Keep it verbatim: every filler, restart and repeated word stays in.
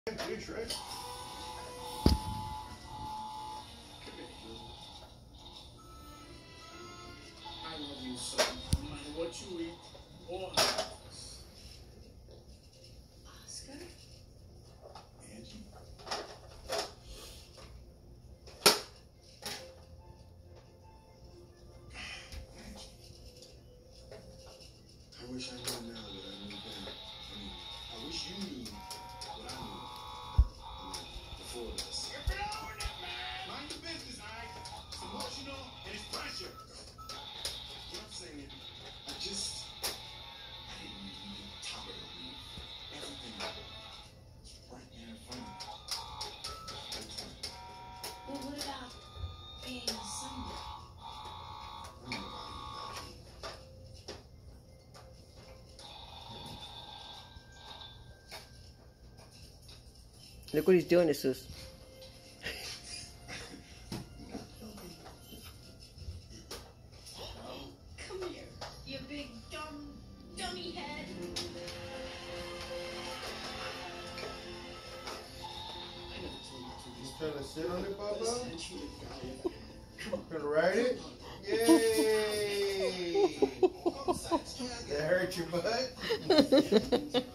Huge, right? I love you so, no matter what you eat or Oscar. Angie. I wish I knew now that I knew then. I mean, I wish you knew what I knew. I mean, before this. Get it over there, man! Mind your business, alright? It's emotional and it's pressure. You know what I'm saying? I just, I didn't even get tolerate me. Everything right there in front of me. Well, what about being a Sunday? I don't know about you, Look what he's doing, Jesus. Come here, you big dumb dummy head. I never told you to You trying to sit on it, Papa? essentially guy. Come on. Gonna ride it? Yay! That hurt your butt?